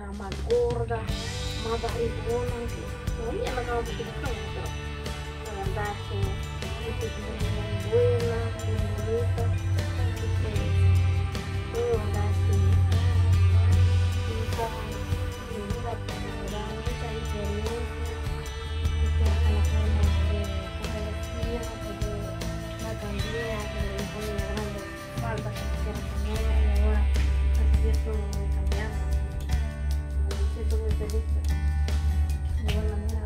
está más gorda, más barrigona, que todavía no acabo de quitar, pero la verdad es que es muy buena, muy bonita. La verdad es que mi vida tendrá mucha diferencia, hasta la forma de vestir, la cambié, me pone una grande falda que quisiera tener y ahora así esto cambiando. Me siento muy feliz, de igual manera.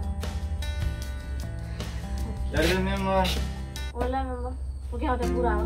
Gracias, mi amor. Hola, mi amor. ¿Por qué no te has curado?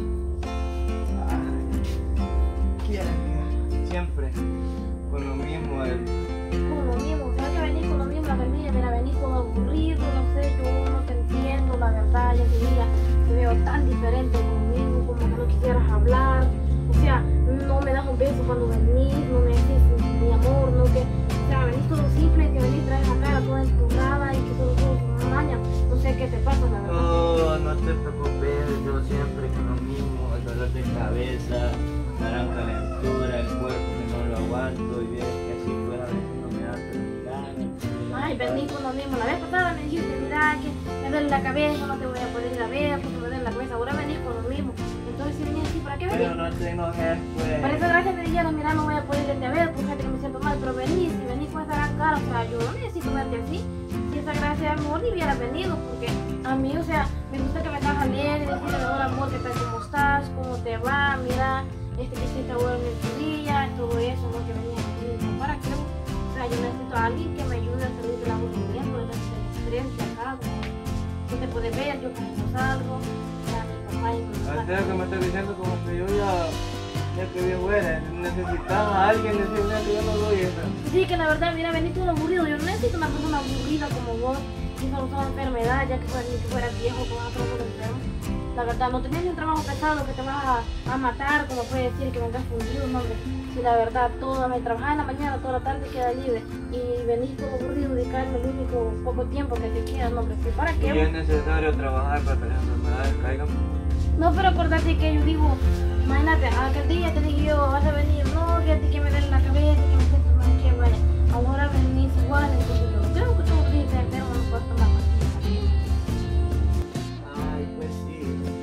¿Quién, amiga? Siempre con lo mismo. Con lo mismo, ¿sabes que venís con lo mismo? La verdad, mira, venís todo aburrido, no sé, yo no te entiendo, la verdad, ya te diga, te veo tan diferente conmigo, como que no quisieras hablar, o sea, no me das un beso cuando venís, no me decís mi amor, no que, o sea, venís todo simple, que venís traes la cara toda empujada y que todo maña, no sé qué te pasa, la verdad. No, no te preocupes, yo siempre con lo mismo, el dolor de cabeza, la gran calentura, el cuerpo que no lo aguanto y ves que así pues a veces no me hace mirar. Ay, venís con lo mismo, la vez pasada me dijiste, mira que me duele la cabeza, no te voy a poder ir a ver porque me duele la cabeza, ahora venís con lo mismo, entonces si venís así, ¿para qué venís? Pero no te enojes pues. Por eso gracias me dijeron, mira, no voy a poder irte a ver, porque fíjate que me siento mal, pero venís, si venís con esa gran cara, o sea, yo no necesito verte así. Si esa gracia de amor ni hubiera venido, porque a mí, o sea, me gusta que me hagas alegre, decirle, hola amor, ¿qué tal, cómo estás? ¿Cómo te va? Mira, que hiciste bueno en tu día, todo eso, ¿no? Que venía conmigo, ¿para qué? O sea, yo necesito a alguien que me ayude a salir del aburrimiento, del estrés de acá, no te puedes ver, yo cuando salgo, o sea, mi papá y mi mamá. Antes que me estás diciendo como que yo ya que bien buena, necesitaba a alguien decirle que yo no doy eso. Sí, que la verdad, mira, venís todo aburrido, yo no necesito una persona aburrida como vos, que solo una enfermedad, ya que fueras viejo con otro enfermo. La verdad, no tenés ni un trabajo pesado que te vas a matar, como puede decir que vengas fundido, no, hombre. Si la verdad, me trabajás en la mañana, toda la tarde queda libre y venís todo aburrido, dedicarme el único poco tiempo que te queda, no, hombre. ¿Para qué? Y es necesario trabajar para que las enfermedades caigan. No, pero acordate que yo digo, imagínate, aquel día te dije yo, vas a venir, no, fíjate que me duele la cabeza, que me siento mal, que vaya. Ahora venís igual, entonces yo no creo que tú dices, pero no puedo tomar pastillas. Ay, pues sí.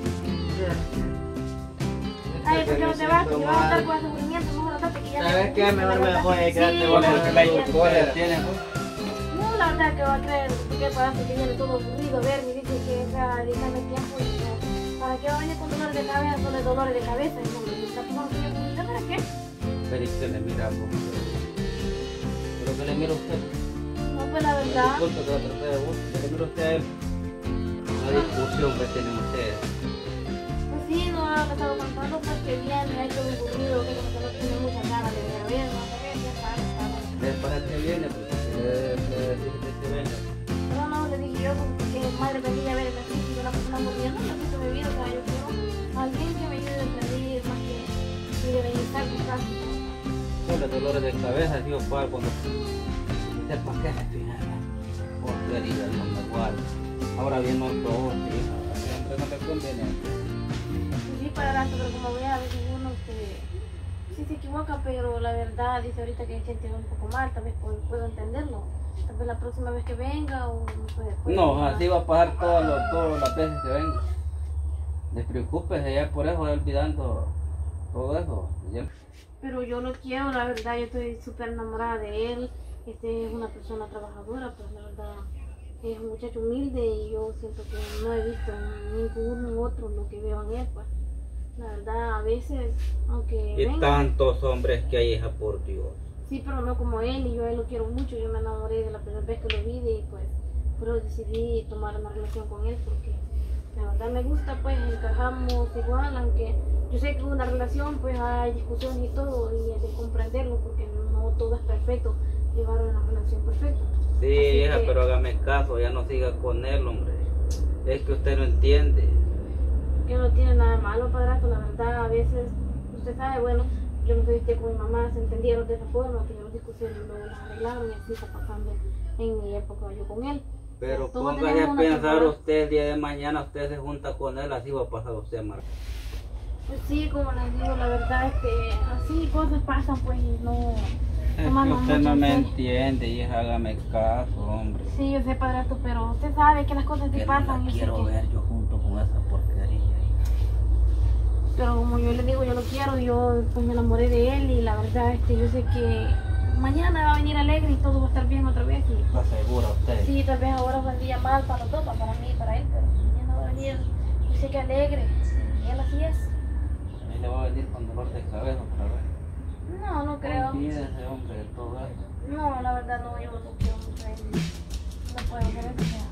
Ay, ¿por qué no te vas? Porque vas a estar con sufrimiento, mejor andate que ya... ¿Sabes qué? Mejor me voy a quedarte Sí, con el sí, pecho sí. que tienes. No, la verdad que va a creer, porque parece que viene todo aburrido, ver, me dice que sea dedicarme tiempo y que... ¿Para qué va a venir con dolores de cabeza? Solo dolores de cabeza, y no me está tomando tiempo, ¿para qué? Pero que le miramos. Pero que le mira a usted. No, pues la verdad... Disculpe que lo traté de vos. Que le mira a usted a él. La discusión que tienen ustedes. Pues sí, no ha estado contando, pues que viene, ha hecho un aburrido, que como que no tiene mucha ganas de ver, no sé qué, ya está. Después que viene, porque le decís que venga. No, le dije yo, porque madre venía a ver el así, yo una persona muriendo, no necesito vivir, o sea, yo quiero alguien que me ayude a salir, más que de bienestar, quizás. Solo dolores de cabeza, digo, cuando sepas que se fija. Por tu herida, Dios me guarde. Ahora bien, no todo, siempre no te conviene. Sí, para adelante, pero como ve, a veces uno sí se equivoca, pero la verdad, dice ahorita que se siente un poco mal, tal vez puedo entenderlo. Tal vez la próxima vez que venga o puede No, así va a pasar todas las veces que venga. Despreocúpese, ya por eso voy olvidando todo eso. Ya. Pero yo lo quiero, la verdad, yo estoy súper enamorada de él. Es una persona trabajadora, pues la verdad es un muchacho humilde y yo siento que no he visto ningún otro lo que veo en él, pues. La verdad, a veces, aunque Y venga, tantos hombres que hay, hija, por Dios. sí, pero no como él, y yo a él lo quiero mucho. Yo me enamoré de la primera vez que lo vi y pues por eso decidí tomar una relación con él porque la verdad me gusta, pues encajamos igual, aunque yo sé que en una relación pues hay discusiones y todo y hay que comprenderlo porque no todo es perfecto, llevar una relación perfecta. Sí, Así hija, que- pero hágame caso, ya no siga con él, hombre. Es que usted no entiende. Que no tiene nada de malo, padrastro, la verdad, a veces, usted sabe, bueno, yo me viste con mi mamá, se entendieron de esa forma, tuvieron discusiones, luego las arreglaron y así está pasando en mi época yo con él. Pero Todos póngase tenemos a una pensar temporada. usted el día de mañana, usted se junta con él, así va a pasar usted, Marta. Pues sí, como les digo, la verdad es que así cosas pasan, pues, y no, Es que usted no me entiende, hija, hágame caso, hombre. Sí, yo sé, padrastro, pero usted sabe que las cosas sí Que pasan. no la Yo sé quiero que... ver yo junto con esa porquería, hija. Pero como yo le digo, yo lo quiero, yo pues me enamoré de él y la verdad, yo sé que mañana va a venir alegre y todo va a estar bien otra vez. Y... ¿Lo asegura usted? Sí, tal vez ahora fue un día mal para los dos, para mí y para él, pero mañana va a venir, yo sé que alegre. Y él así es. A mí le va a venir con dolor de cabeza otra vez. No, no creo. Olvídese, hombre, de todo eso. No, la verdad no, yo lo quiero mucho a él. No puedo hacer eso. Ya.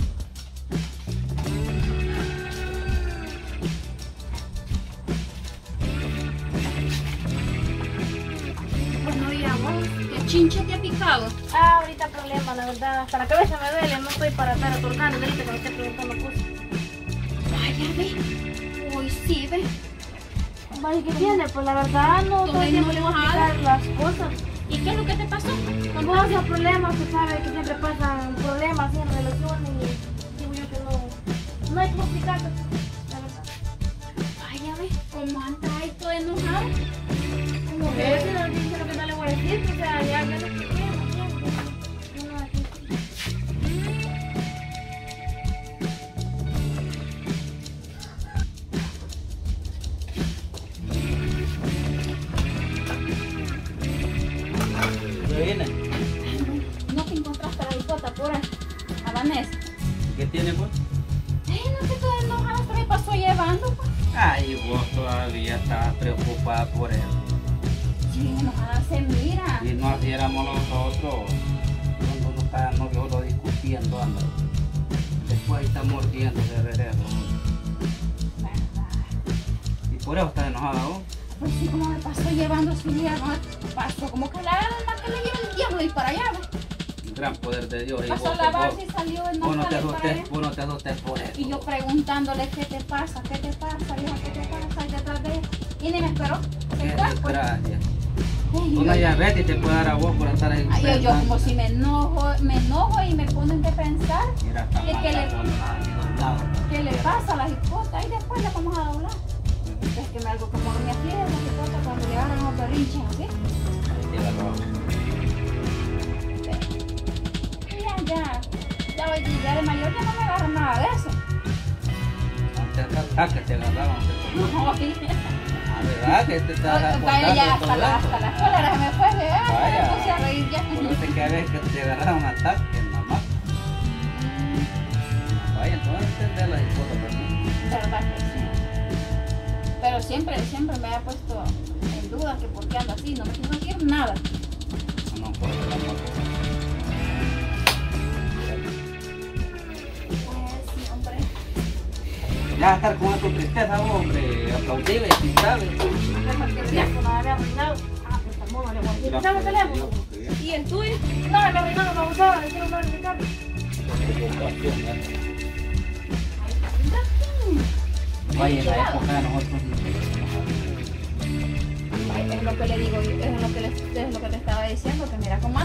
Bueno, digamos, ¿Qué chinche te ha picado? ahorita problema, la verdad, hasta la cabeza me duele, no estoy para estar atornando, ahorita que me esté preguntando cosas. Vaya, ve. Hoy sí, ve. Vaya, ¿qué tiene? Pues la verdad no todo el tiempo le voy a explicar las cosas. ¿Y qué es lo que te pasó? Con todos esos problemas, tú sabes que siempre pasan problemas así en relaciones y digo yo que no hay como explicarlo, la verdad. Vaya, ve. ¿Cómo anda ahí todo enojado? Como que eso no dice lo que no le voy a decir, pues, o sea, ya le expliqué, no, aquí. ¿Qué viene? ¿No te encontraste a la hijota por ahí? A Vanessa. ¿Qué tiene, pues? No te estoy enojada, se me pasó llevando, pues. Ay, vos todavía estás preocupada por él. Sí, enojada se mira. Si no hiciéramos nosotros, cuando uno está novio, lo discutiendo, anda. Después ahí está mordiendo de regreso. ¿Verdad? Y por eso está enojada vos. Pues sí, como me pasó llevando su día, ¿no? Pasó como que la alma que le lleva el diablo y para allá, ¿ve? Un gran poder de Dios. Y Pasó vos, a lavarse y salió en vos no te para allá. asustes, vos no te asustes por eso. Y yo preguntándole, ¿qué te pasa? ¿Qué te pasa, hija? ¿Qué te pasa? Y detrás de él. Y ni me esperó. Se Qué fue, pues. desgracia. Ay, Una yo- diabetes te puede dar a vos por estar ahí. Ay, yo pensando. como si me enojo y me ponen que pensar Mira, está ¿Qué- mal, qué le- está doblado. qué le pasa a la hipota y después la vamos a doblar. Es que me algo como me aflige la hipota cuando le agarran los berrinches así. Ahí te agarró. Ya hoy día de mayor ya no me agarra nada de eso. Antes ataque te agarraban. No, sí. La verdad que te estás Vaya ya acordando hasta de la todo eso. escuela se me fue, Vaya. me puse a reír ya. Por eso que a veces que te agarraron un ataque, mamá. Vaya, entonces entender las cosas, ¿verdad? Verdad que sí. Pero siempre me ha puesto en duda que por qué anda así, no me quiso decir nada. No, por el amor. Sí, hombre. Ya estar con tu tristeza, hombre, aplaudible, si sabes. El teléfono me había arruinado. Ah, pues tampoco no le voy a decir. ¿Sabe el teléfono? ¿Y el tuyo? No, me arruinaron, me gustaba, le quiero hablar de mi carro. Vaya, en la época de nosotros. Es lo que le digo, es lo que te estaba diciendo, que mira cómo